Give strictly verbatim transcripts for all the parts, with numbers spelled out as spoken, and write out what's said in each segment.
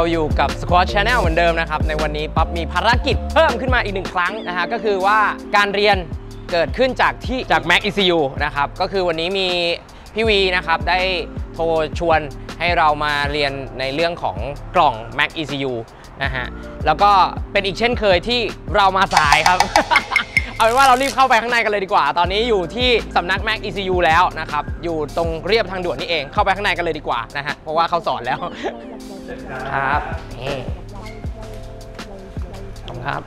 อยู่กับ Squad Channel เหมือนเดิมนะครับในวันนี้ป๊อปมีภารกิจเพิ่มขึ้นมาอีกหนึ่งครั้งนะฮะก็คือว่าการเรียนเกิดขึ้นจากที่จาก Mac อี ซี ยู นะครับก็คือวันนี้มีพี่วีนะครับได้โทรชวนให้เรามาเรียนในเรื่องของกล่อง Mac อี ซี ยู นะฮะแล้วก็เป็นอีกเช่นเคยที่เรามาสายครับ เอาเป็นว่าเรารีบเข้าไปข้างในกันเลยดีกว่าตอนนี้อยู่ที่สำนัก Mac อี ซี ยู แล้วนะครับอยู่ตรงเรียบทางด่วนนี่เองเข้าไปข้างในกันเลยดีกว่านะฮะเพราะว่าเขาสอนแล้วครับนี่ขอบคุณครับ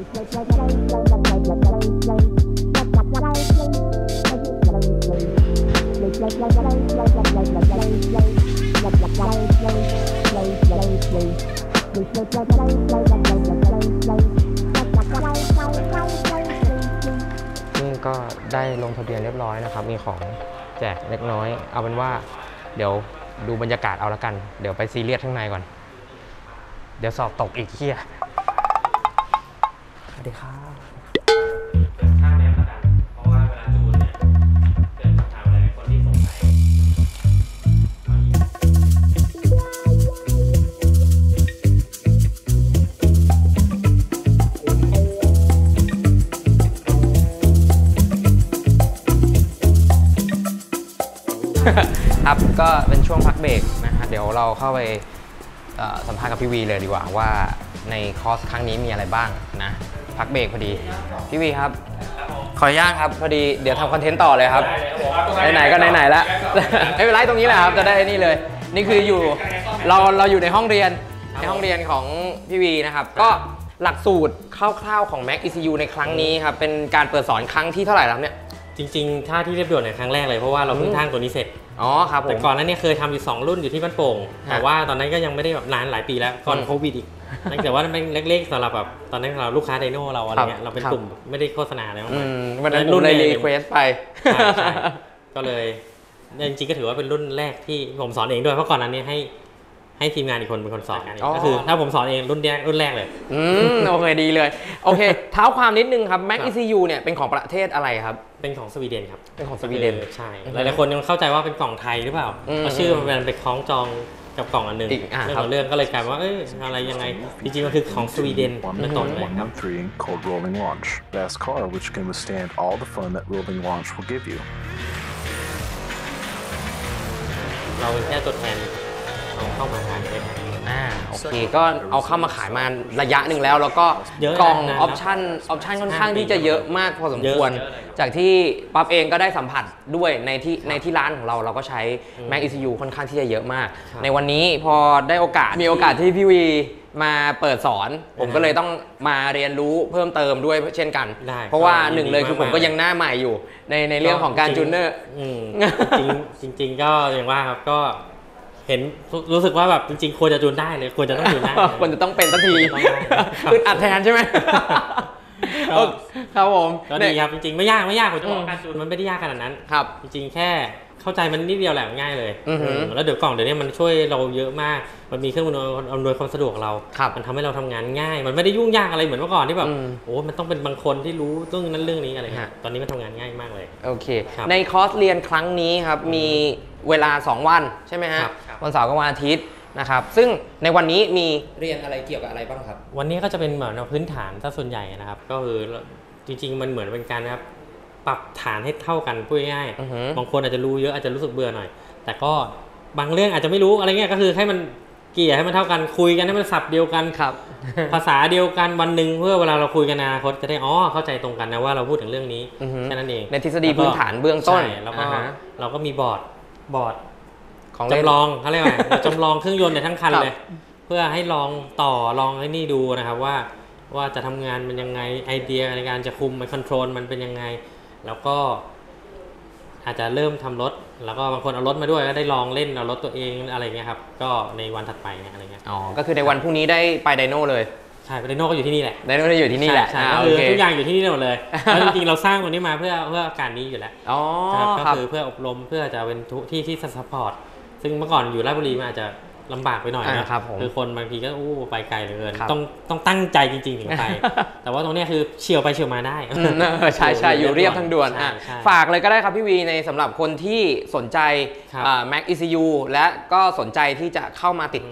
นี่ก็ได้ลงทะเบียนเรียบร้อยนะครับมีของแจกเล็กน้อยเอาเป็นว่าเดี๋ยวดูบรรยากาศเอาละกันเดี๋ยวไปซีเรียสข้างในก่อนเดี๋ยวสอบตกอีกเหี้ยสวัสดีครับข้างนี้นะครับเพราะว่าเวลาจูนเนี่ยเกิดคำถามอะไรคนที่สงสัยครับก็เป็นช่วงพักเบรกนะฮะเดี๋ยวเราเข้าไปสัมภาษณ์กับพี่วีเลยดีกว่าว่าในคอร์สครั้งนี้มีอะไรบ้างนะพักเบรกพอดีพี่วีครับขออนุญาตครับพอดีเดี๋ยวทำคอนเทนต์ต่อเลยครับไหนๆก็ไหนๆแล้วไม่เป็นไรตรงนี้แหละครับจะได้นี่เลยนี่คืออยู่เราเราอยู่ในห้องเรียนในห้องเรียนของพี่วีนะครับก็หลักสูตรคร่าวๆของ Mac อี ซี ยู ในครั้งนี้ครับเป็นการเปิดสอนครั้งที่เท่าไหร่แล้วเนี่ยจริงๆถ้าที่เรียบด่วนในครั้งแรกเลยเพราะว่าเราเพิ่งทางตัวนี้เสร็จอ๋อครับผมแต่ก่อนนั้นเนี่ยเคยทำอยู่สองรุ่นอยู่ที่บ้านโป่งแต่ว่าตอนนั้นก็ยังไม่ได้แบบนานหลายปีแล้วก่อนโควิดอีกแต่ว่าเป็นเล็กๆสำหรับแบบตอนนั้นเราลูกค้าไดโน่เราอะไรเงี้ยเราเป็นกลุ่มไม่ได้โฆษณาอะไรมากมายวันนั้นรุ่นเลยรีเควสไปก็เลยจริงๆก็ถือว่าเป็นรุ่นแรกที่ผมสอนเองด้วยเพราะก่อนนั้นเนี่ยให้ให้ทีมงานอีกคนเป็นคนสอนก็คือถ้าผมสอนเองรุ่นแรกรุ่นแรกเลยอืมโอเคดีเลยโอเคเท้าความนิดนึงครับ Mac อี ซี ยู เนี่ยเป็นของประเทศอะไรครับเป็นของสวีเดนครับเป็นของสวีเดนใช่หลายๆคนยังเข้าใจว่าเป็นกล่องไทยหรือเปล่าเพราะชื่อมันไปคล้องจองกับกล่องอันหนึ่งเรื่องของเรื่องก็เลยกลายว่าเอ้ยอะไรยังไงจริงๆมันคือของสวีเดนโดยตรงเลยครับ called Rolling Launch fast car which can withstand all the fun that Rolling Launch will give you เราเป็นแค่ตัวแทนเอาเข้ามาขายได้อ่าโอเคก็เอาเข้ามาขายมาระยะหนึ่งแล้วแล้วก็กล่องออปชั่นออปชั่นค่อนข้างที่จะเยอะมากพอสมควรจากที่ปั๊บเองก็ได้สัมผัสด้วยในที่ในที่ร้านของเราเราก็ใช้ Mac อี ซี ยู ค่อนข้างที่จะเยอะมากในวันนี้พอได้โอกาสมีโอกาสที่พี่วีมาเปิดสอนผมก็เลยต้องมาเรียนรู้เพิ่มเติมด้วยเช่นกันเพราะว่าหนึ่งเลยคือผมก็ยังหน้าใหม่อยู่ในในเรื่องของการจูนเนอร์จริงจริงก็อย่างว่าครับก็เห็นรู้สึกว่าแบบจริงๆควรจะจูนได้เลยควรจะต้องจูนได้ควรจะต้องเป็นสักทีอึดอัดแทนใช่ไหมครับผมก็ดีครับจริงๆไม่ยากไม่ยากผมจะบอกการจูนมันไม่ได้ยากขนาดนั้นครับจริงๆแค่เข้าใจมันนิดเดียวแหละง่ายเลยแล้วเดี๋ยวกล่องเดี๋ยวนี้มันช่วยเราเยอะมากมันมีเครื่องมืออำนวยความสะดวกเรามันทำให้เราทำงานง่ายมันไม่ได้ยุ่งยากอะไรเหมือนเมื่อก่อนที่แบบโอ้มันต้องเป็นบางคนที่รู้เรื่องนั้นเรื่องนี้อะไรเงี้ยตอนนี้มันทำงานง่ายมากเลยโอเคในคอร์สเรียนครั้งนี้ครับมีเวลาสองวันใช่ไหมฮะวันเสาร์กับวันอาทิตย์นะครับซึ่งในวันนี้มีเรียนอะไรเกี่ยวกับอะไรบ้างครับวันนี้ก็จะเป็นเหมือนพื้นฐานถ้าส่วนใหญ่นะครับก็คือจริงๆมันเหมือนเป็นการนะครับปรับฐานให้เท่ากันพูดง่ายๆบางคนอาจจะรู้เยอะอาจจะรู้สึกเบื่อหน่อยแต่ก็บางเรื่องอาจจะไม่รู้อะไรเงี้ยก็คือให้มันเกี่ยให้มันเท่ากันคุยกันให้มันศัพท์เดียวกันครับภาษาเดียวกันวันหนึ่งเพื่อเวลาเราคุยกันในอนาคตจะได้อ๋อเข้าใจตรงกันนะว่าเราพูดถึงเรื่องนี้แค่นั้นเองในทฤษฎีพื้นฐานเบื้องต้นแล้วก็เราก็มีบอร์ดบอร์ดจำลองเขาเรียกว่าจำลองเครื่องยนต์ในทั้งคันเลยเพื่อให้ลองต่อลองให้นี่ดูนะครับว่าว่าจะทำงานมันยังไงไอเดียในการจะคุมมันคอนโทรลมันเป็นยังไงแล้วก็อาจจะเริ่มทำรถแล้วก็บางคนเอารถมาด้วยก็ได้ลองเล่นเอารถตัวเองอะไรเงี้ยครับก็ในวันถัดไปเนี่ยอะไรเงี้ยอ๋อก็คือในวันพรุ่งนี้ได้ไปไดโน่เลยใช่ไปไดโน่ก็อยู่ที่นี่แหละไดโน่ได้อยู่ที่นี่แหละใช่ก็คือทุกอย่างอยู่ที่นี่หมดเลยแล้วจริงๆเราสร้างตัวนี้มาเพื่อเพื่อการนี้อยู่แล้วอ๋อก็คือเพื่ออบรมเพื่อจะเป็นที่ที่ซัพพอร์ตซึ่งเมื่อก่อนอยู่ราชบุรีมันอาจจะลำบากไปหน่อยนะครับคือคนบางทีก็อู้ไปไกลเหลือเกินต้องต้องตั้งใจจริงๆถึงไปแต่ว่าตรงนี้คือเฉียวไปเฉียวมาได้ใช่ใช่อยู่เรียบทางด่วนฝากเลยก็ได้ครับพี่วีในสำหรับคนที่สนใจ Mac อี ซี ยู และก็สนใจที่จะเข้ามาติดต่อ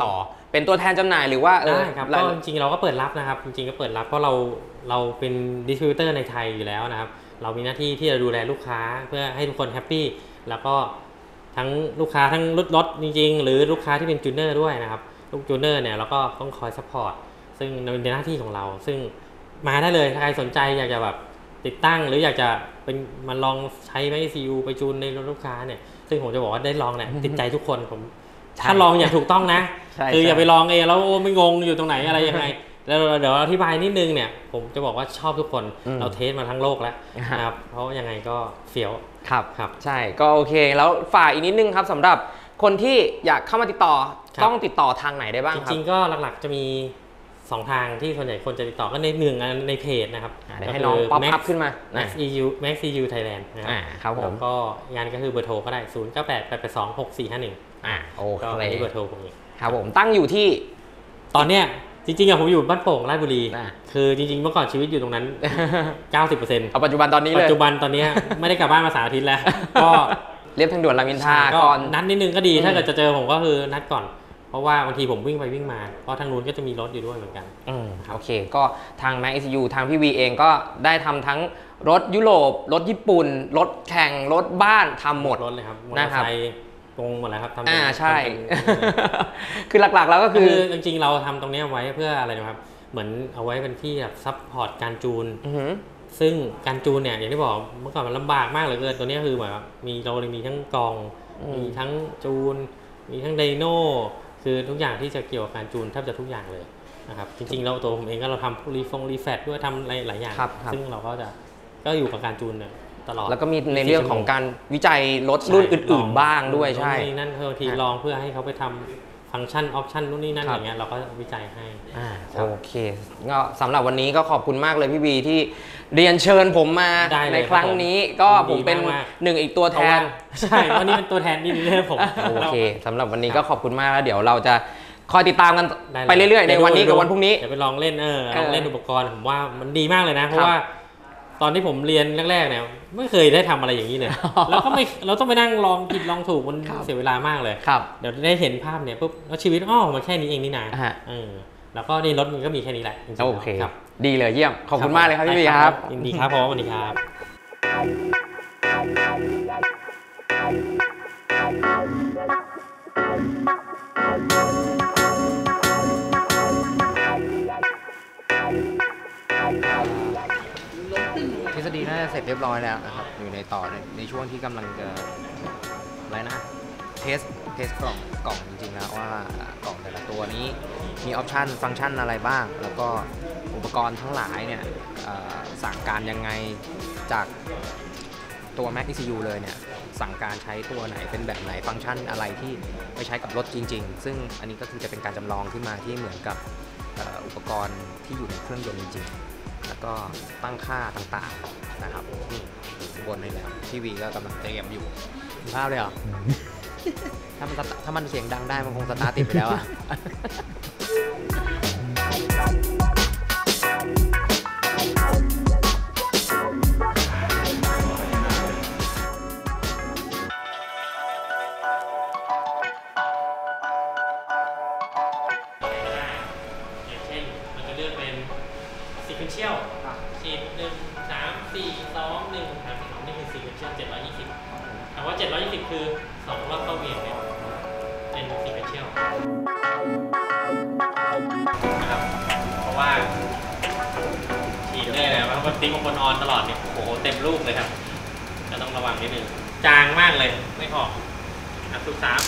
เป็นตัวแทนจำหน่ายหรือว่าเออได้ครับก็จริงๆเราก็เปิดรับนะครับจริงๆก็เปิดรับเพราะเราเราเป็นดิสทริบิวเตอร์ในไทยอยู่แล้วนะครับเรามีหน้าที่ที่จะดูแลลูกค้าเพื่อให้ทุกคนแฮปปี้แล้วก็ทั้งลูกค้าทั้งรถรถจริงๆหรือลูกค้าที่เป็นจูเนอร์ด้วยนะครับลูกจูเนอร์เนี่ยเราก็ต้องคอยซัพพอร์ตซึ่งเป็นหน้าที่ของเราซึ่งมาได้เลยถ้าใครสนใจอยากจะแบบติดตั้งหรืออยากจะเป็นมาลองใช้แม็ก อี ซี ยู ไปจูนในรถลูกค้าเนี่ยซึ่งผมจะบอกว่าได้ลองเนี่ยติดใจทุกคนผมถ้าลองอย่างถูกต้องนะคืออย่าไปลองเองแล้วโอ้ไม่งงอยู่ตรงไหนอะไรยังไงแล้วเดี๋ยวอธิบายนิดนึงเนี่ยผมจะบอกว่าชอบทุกคนเราเทสมาทั้งโลกแล้วนะครับเพราะยังไงก็เฟี้ยวครับครับใช่ก็โอเคแล้วฝากอีกนิดนึงครับสำหรับคนที่อยากเข้ามาติดต่อต้องติดต่อทางไหนได้บ้างครับจริงๆก็หลักๆจะมีสองทางที่ส่วนใหญ่คนจะติดต่อก็ในหนึ่งในเพจนะครับเดี๋ยวให้น้องป๊อปอัพขึ้นมา Max อี ยู Max อี ยู Thailand นะครับผมก็งานก็คือเบอร์โทรก็ได้ศูนย์ เก้า แปด แปด แปด สอง หก สี่ ห้า หนึ่งอ่าโอเคก็นี่เบอร์โทรผมเองครับผมตั้งอยู่ที่ตอนเนี้ยจริงๆอะผมอยู่บ้านโป่งราชบุรีคือจริงๆเมื่อก่อนชีวิตอยู่ตรงนั้น เก้าสิบเปอร์เซ็นต์เอาปัจจุบันตอนนี้เลยปัจจุบันตอนนี้ไม่ได้กลับบ้านมาสามอาทิตย์แล้วก็เรียบทางด่วนรามอินทราก็นัดนิดนึงก็ดีถ้าเกิดจะเจอผมก็คือนัดก่อนเพราะว่าบางทีผมวิ่งไปวิ่งมาเพราะทางนู้นก็จะมีรถอยู่ด้วยเหมือนกันอืมโอเคก็ทาง Max อี ซี ยู ทางพี่วีเองก็ได้ทำทั้งรถยุโรปรถญี่ปุ่นรถแข่งรถบ้านทำหมดรถเลยครับมอเตอร์ไซค์ตรงหมดแล้วครับทำอ่าใช่คือหลักๆแล้วก็คือจริงๆเราทำตรงนี้ไว้เพื่ออะไรนะครับเหมือนเอาไว้เป็นที่แบบซัพพอร์ตการจูนซึ่งการจูนเนี่ยอย่างที่บอกเมื่อก่อนมันลำบากมากเหลือเกินตัวนี้คือเหมือนมีเราเลยมีทั้งกองมีทั้งจูนมีทั้งไดโน่คือทุกอย่างที่จะเกี่ยวกับการจูนแทบจะทุกอย่างเลยนะครับจริงๆเราตัวผมเองก็เราทำรีฟงรีแฟตด้วยทำหลายหลายอย่างซึ่งเราก็จะก็อยู่กับการจูนเนี่ยตลอดแล้วก็มีในเรื่องของการวิจัยรถรุ่นอื่นๆบ้างด้วยใช่นั่นเพื่อทีลองเพื่อให้เขาไปทำฟังก์ชันออปชันนู่นนี่นั่นอย่างเงี้ยเราก็วิจัยให้โอเคก็สำหรับวันนี้ก็ขอบคุณมากเลยพี่บีที่เรียนเชิญผมมาในครั้งนี้ก็ผมเป็นหนึ่งอีกตัวแทนใช่วันนี้เป็นตัวแทนนี่เรื่องผมโอเคสำหรับวันนี้ก็ขอบคุณมากแล้วเดี๋ยวเราจะคอยติดตามกันไปเรื่อยๆในวันนี้กับวันพรุ่งนี้เดี๋ยวไปลองเล่นเออลองเล่นอุปกรณ์ผมว่ามันดีมากเลยนะเพราะว่าตอนที่ผมเรียนแรกๆเนี่ยไม่เคยได้ทำอะไรอย่างนี้เลยแล้วก็ไม่เราต้องไปนั่งลองผิดลองถูกมันเสียเวลามากเลยเดี๋ยวได้เห็นภาพเนี่ยปุ๊บแล้วชีวิตอ้อมันแค่นี้เองนี่นาเออแล้วก็ในรถมันก็มีแค่นี้แหละโอเคดีเลยเยี่ยมขอบคุณมากเลยครับพี่บีครับยินดีครับผมสวัสดีครับทฤษฎีน่าจะเสร็จเรียบร้อยแล้วนะครับอยู่ในต่อในช่วงที่กำลังจะอะไรนะเทสเทสกล่องกล่องจริงๆแล้วว่ากล่องแต่ละตัวนี้มีออปชันฟังก์ชันอะไรบ้างแล้วก็อุปกรณ์ทั้งหลายเนี่ยสั่งการยังไงจากตัว Max อี ซี ยู เลยเนี่ยสั่งการใช้ตัวไหนเป็นแบบไหนฟังก์ชันอะไรที่ไปใช้กับรถจริงๆซึ่งอันนี้ก็คือจะเป็นการจำลองขึ้นมาที่เหมือนกับอุปกรณ์ที่อยู่ในเครื่องยนต์จริงๆแล้วก็ตั้งค่าต่างๆนะครับนี่บนนี่แล้วทีวีก็กำลังเตรียมอยู่ภาพเลยเหรอ ถ้ามันถ้ามันเสียงดังได้มันคงสตาร์ทติดไปแล้วอะ sequential สิบ หนึ่ง สาม สี่ สอง หนึ่ง สาม สองนี่คือ sequential เจ็ดร้อยยี่สิบแต่ว่าเจ็ดร้อยยี่สิบคือสองรอบเข้าเวียนเนี่ยเป็น sequential นะครับเพราะว่าฉีดเลยนะเพราะว่าติ๊กบางคนออนตลอดเนี่ยโอ้โหเต็มลูกเลยครับจะต้องระวังนิดนึงจางมากเลยไม่ออกอันสุดสาม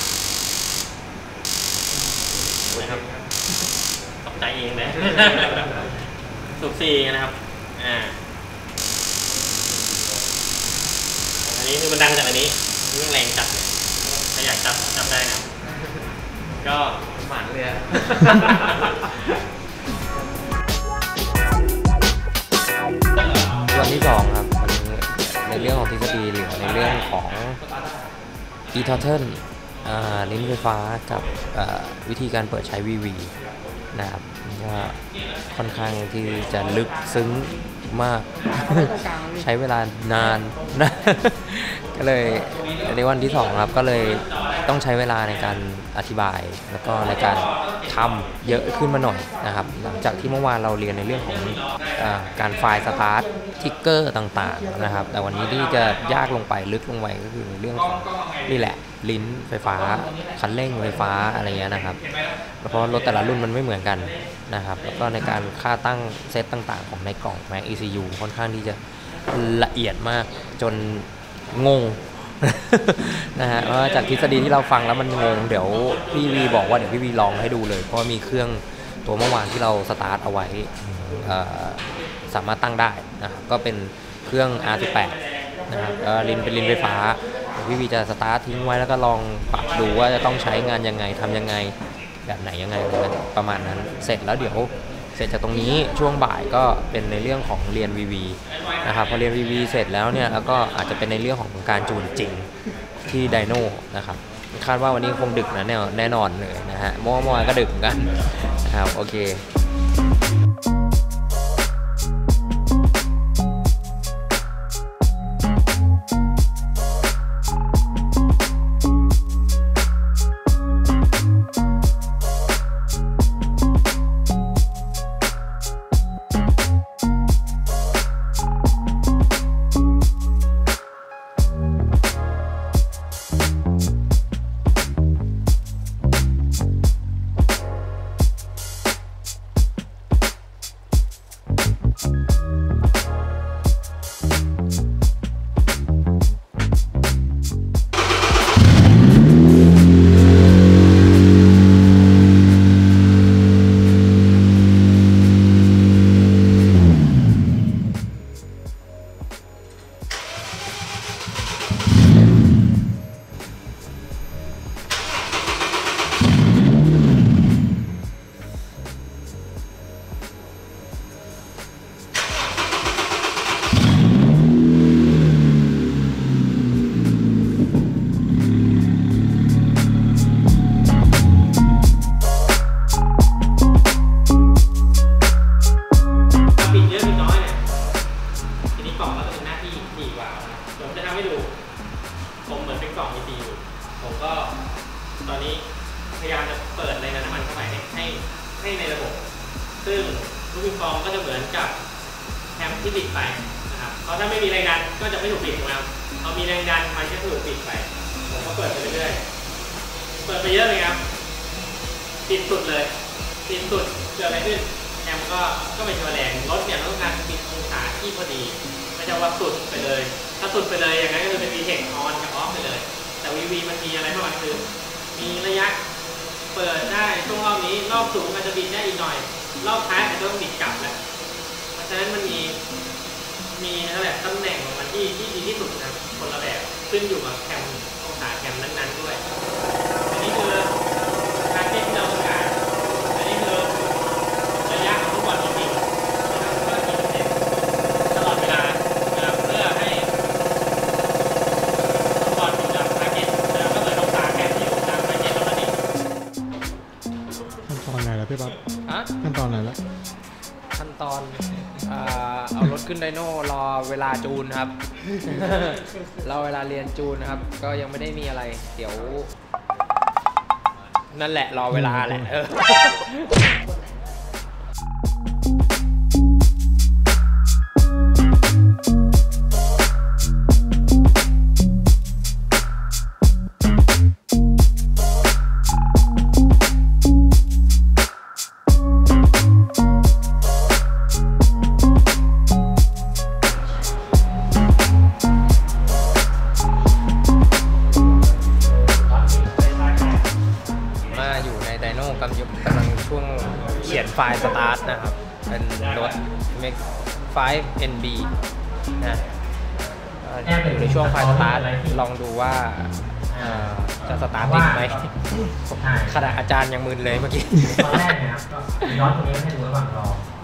นะครับตกใจเองเลยสูบสี่นะครับอ่าอันนี้คือมันดังจากอันนี้นี่แรงจับเลยถ้าอยากจับจับได้นะก็หวานเลยวันที่สองครับวันนี้ในเรื่องของทฤษฎีหรือในเรื่องของ e-throttle ลิ้นไฟฟ้ากับวิธีการเปิดใช้ วี วี นะครับก็ค่อนข้างที่จะลึกซึ้งมาก ใช้เวลานานนะ ก็เลยในวันที่สองครับก็เลยต้องใช้เวลาในการอธิบายแล้วก็ในการทำเยอะขึ้นมาหน่อยนะครับหลังจากที่เมื่อวานเราเรียนในเรื่องของเอ่อการไฟล์สตาร์ททิกเกอร์ต่างๆนะครับแต่วันนี้ที่จะยากลงไปลึกลงไปก็คือในเรื่องของนี่แหละลิ้นไฟฟ้าคันเร่งไฟฟ้าอะไรเงี้ยนะครับเพราะรถแต่ละรุ่นมันไม่เหมือนกันนะครับแล้วก็ในการค่าตั้งเซตต่างๆของในกล่อง Mac อี ซี ยู ค่อนข้างที่จะละเอียดมากจนงง นะฮะว่าจากทฤษฎีที่เราฟังแล้วมันงงเดี๋ยวพี่วีบอกว่าเดี๋ยวพี่วีลองให้ดูเลยเพราะมีเครื่องตัวเมื่อวานที่เราสตาร์ทเอาไว้สามารถตั้งได้นะครับก็เป็นเครื่อง อาร์ สิบแปด นะครับลิ้นเป็นลิ้นไฟฟ้าพี่วีจะสตาร์ททิ้งไว้แล้วก็ลองปรับดูว่าจะต้องใช้งานยังไงทำยังไงแบบไหนยังไงประมาณนั้นเสร็จแล้วเดี๋ยวเสร็จจากตรงนี้ช่วงบ่ายก็เป็นในเรื่องของเรียน วี วี นะครับพอเรียน วี วี เสร็จแล้วเนี่ยแล้วก็อาจจะเป็นในเรื่องของการจูนจริงที่ไดโน่นะครับคาดว่าวันนี้คงดึกนะแน่แน่นอนเลยนะฮะเมื่อวานก็ดึกเหมือนกันนะครับโอเคตอนนี้พยายามจะเปิดแรงดันน้ำมันเข้าไปให้ให้ในระบบซึ่งลูกปิงปองก็จะเหมือนกับแคมที่ปิดไปนะครับเพราะถ้าไม่มีแรงดันก็จะไม่ถูกปิดถูกไหมครับเอามีแรงดันมันก็ถูกปิดไปผมก็เปิดไปเรื่อยๆเปิดไปเยอะเลยครับปิดสุดเลยปิดสุดเกิดอะไรขึ้นแคมก็ก็ไม่ใช่แรงรถเนี่ยต้องการปิดองศาที่พอดีไม่ใช่ว่าสุดไปเลยถ้าสุดไปเลยอย่างนั้นก็คือเป็น วี เทค ออนกับออฟไปเลยแต่ วี วี มันมีอะไรเข้ามาคือมีระยะเปิดได้ช่วงรอบนี้รอบสูงอาจจะบินได้อีกหน่อยรอบท้ายอาจจะต้องบิดกลับแหละเพราะฉะนั้นมันมีมีนั่นแหละตำแหน่งของมันที่ที่ดีที่สุดนะคนละแบบขึ้นอยู่กับแคมองศาแคมนั้นๆด้วยอันนี้คือการเก็บที่เราต้องการอันนี้คือระยะของลูกบอลจริงๆนะครับก็กี่เปอร์เซ็นต์ตลอดเวลานะครับเพื่อให้ลูกบอลอยู่กับทาร์เก็ตแล้วก็เหมือนองศาแคมที่อยู่ตามทาร์เก็ตเราเองขั้นตอนไหนแล้วพี่ป๊อปฮะขั้นตอนไหนแล้วขั้นตอนเอ่อเอารถขึ้นไดโน่รอเวลาจูนครับ รอเวลาเรียนจูนครับก็ยังไม่ได้มีอะไรเดี๋ยวนั่นแหละรอเวลาแหละเออกำลังช่วงเขียนไฟล์สตาร์ทนะครับเป็นรถ เม็กซ์ ไฟว์ เอ็น บี นะอยู่ในช่วงไฟล์สตาร์ทลองดูว่าจะสตาร์ทติดไหมขณะอาจารย์ยังมึนเลยเมื่อกี้ตอนแรกนะครับก็ย้อนตรงนี้ให้ดูระหว่างรอ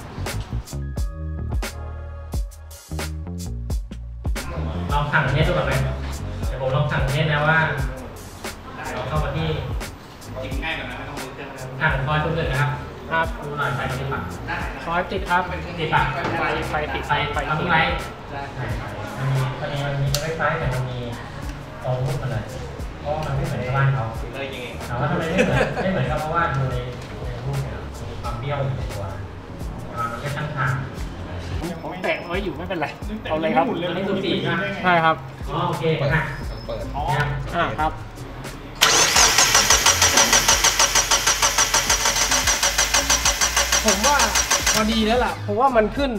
ลองสั่งเทสดูก่อนไหมเดี๋ยวผมลองสั่งเทสนะว่าเราเข้ามาที่จริงง่ายกว่านั้นไม่ต้องมือเครื่องสั่งคอยทุกเดือนนะครับครับดูหน่อยไฟติดปะคอยติดครับติดปะไฟไฟติดไฟไฟที่ไฟมันมีตอนนี้มันมีไม่ไฟแต่มันมีตรงรูปมาเลยเพราะมันไม่เหมือนบ้านเขาเลยยังไงถามว่าทำไมไม่เหมือนไม่เหมือนก็เพราะว่าดูในในรูปเนี่ยมีความเบี้ยวอยู่ในตัวมันไม่ตั้งทางผมแตะไว้อยู่ไม่เป็นไรเอาเลยครับอันนี้คือสีใช่ไหมใช่ครับอ๋อโอเคค่ะเปิดอ๋ออ่าครับผมว่าพอดีแล้วล่ะเพราะว่ามันขึ้น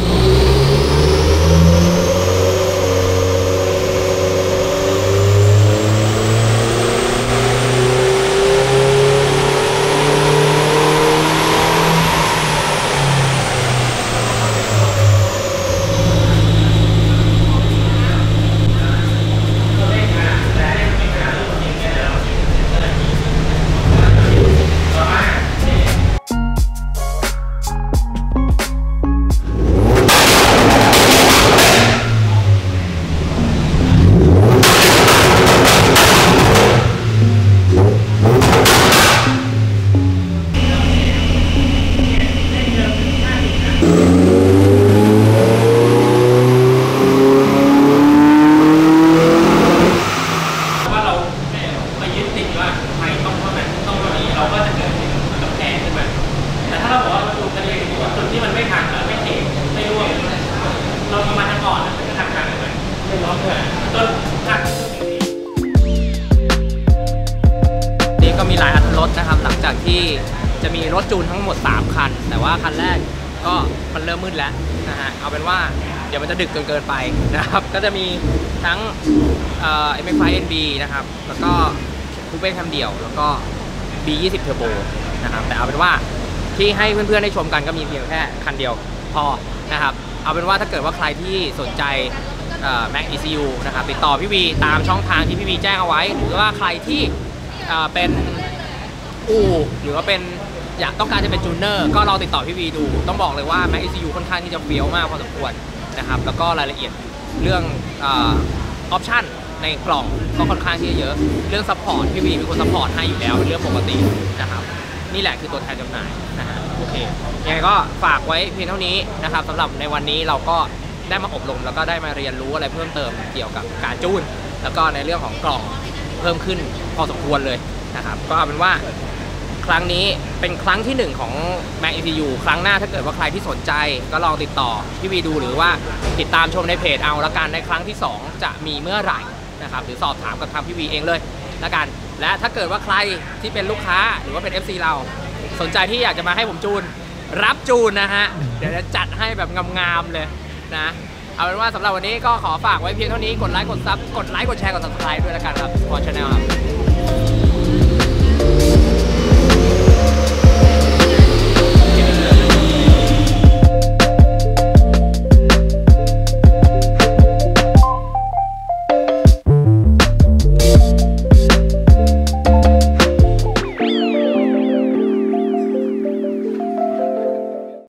นี่ก็มีหลายอัตรสนะครับหลังจากที่จะมีรถจูนทั้งหมดสามคันแต่ว่าคันแรกก็มันเริ่มมืดแล้วนะฮะเอาเป็นว่าเดี๋ยวมันจะดึกเกินเกินไปนะครับก็จะมีทั้งเอ่อ เอ็ม เอ็กซ์ ไฟว์ เอ็น บี นะครับแล้วก็คูเป้คันเดี่ยวแล้วก็ บี ยี่สิบ Turbo นะครับแต่เอาเป็นว่าที่ให้เพื่อนๆได้ชมกันก็มีเพียงแค่คันเดียวพอนะครับเอาเป็นว่าถ้าเกิดว่าใครที่สนใจแม็ก อี ซี ยู นะครับติดต่อพี่วีตามช่องทางที่พี่วีแจ้งเอาไว้หรือว่าใครที่เป็นอู่หรือว่าเป็นอยากต้องการจะเป็นจูเนอร์ก็ลองติดต่อพี่วีดูต้องบอกเลยว่า Mac อี ซี ยู ค่อนข้างที่จะเฟี้ยวมากพอสมควรนะครับแล้วก็รายละเอียดเรื่องออปชั่นในกล่องก็ค่อนข้างที่จะเยอะเรื่องซัพพอร์ตพี่วีมีคนซัพพอร์ตให้อยู่แล้วเป็นเรื่องปกตินะครับนี่แหละคือตัวแทนจำหน่ายนะฮะโอเคยังไงก็ฝากไว้เพียงเท่านี้นะครับสำหรับในวันนี้เราก็ได้มาอบรมแล้วก็ได้มาเรียนรู้อะไรเพิ่มเติมเกี่ยวกับการจูนแล้วก็ในเรื่องของกล่องเพิ่มขึ้นพอสมควรเลยนะครับก็เอาเป็นว่าครั้งนี้เป็นครั้งที่หนึ่งของ Mac อี ซี ยู ครั้งหน้าถ้าเกิดว่าใครที่สนใจก็ลองติดต่อพี่วีดูหรือว่าติดตามชมในเพจเอาละกันในครั้งที่สองจะมีเมื่อไหร่นะครับหรือสอบถามกับทางพี่วีเองเลยละกันและถ้าเกิดว่าใครที่เป็นลูกค้าหรือว่าเป็น เอฟ ซี เราสนใจที่อยากจะมาให้ผมจูนรับจูนนะฮะเดี๋ยวจะจัดให้แบบงามๆเลยนะเอาเป็นว่าสำหรับวันนี้ก็ขอฝากไว้เพียงเท่านี้กดไลค์กดซับกดไลค์กดแชร์กด ซับสไครบ์ ด้วยละกันครับพอชาแนลครับ